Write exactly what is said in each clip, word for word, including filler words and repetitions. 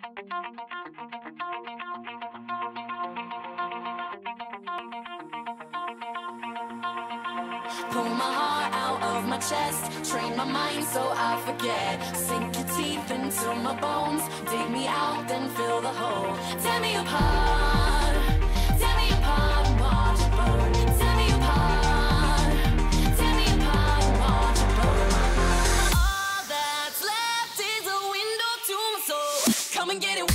Pull my heart out of my chest, train my mind so I forget. Sink your teeth into my bones, dig me out, then fill the hole. Tear me apart, tear me apart and watch it burn. Tear me apart, tear me apart and watch it burn. All that's left is a window to my soul. Come and get it.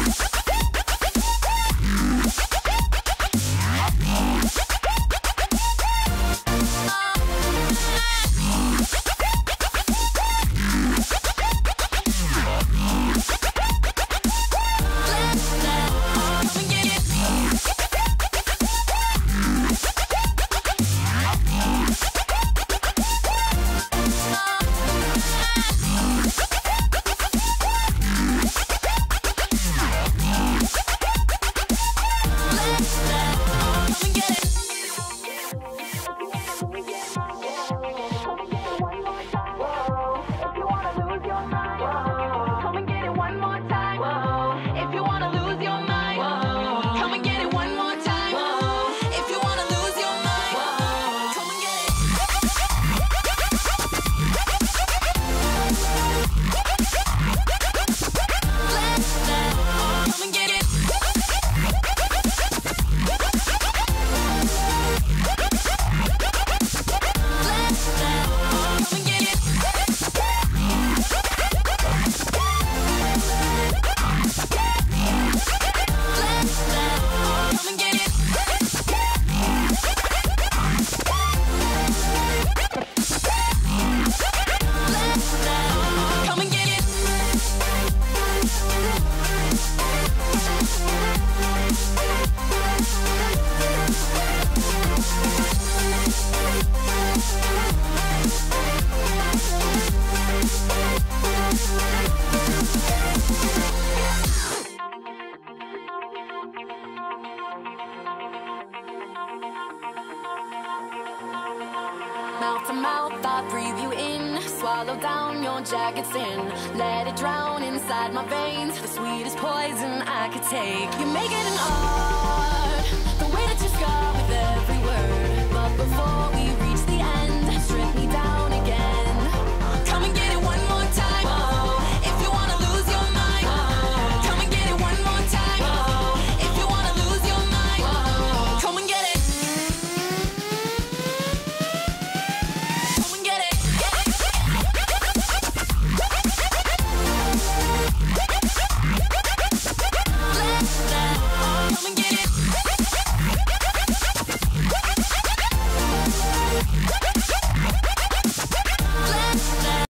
Mouth to mouth, I breathe you in. Swallow down your jagged sin. Let it drown inside my veins. The sweetest poison I could take. You make it an art, the way that you scar me there.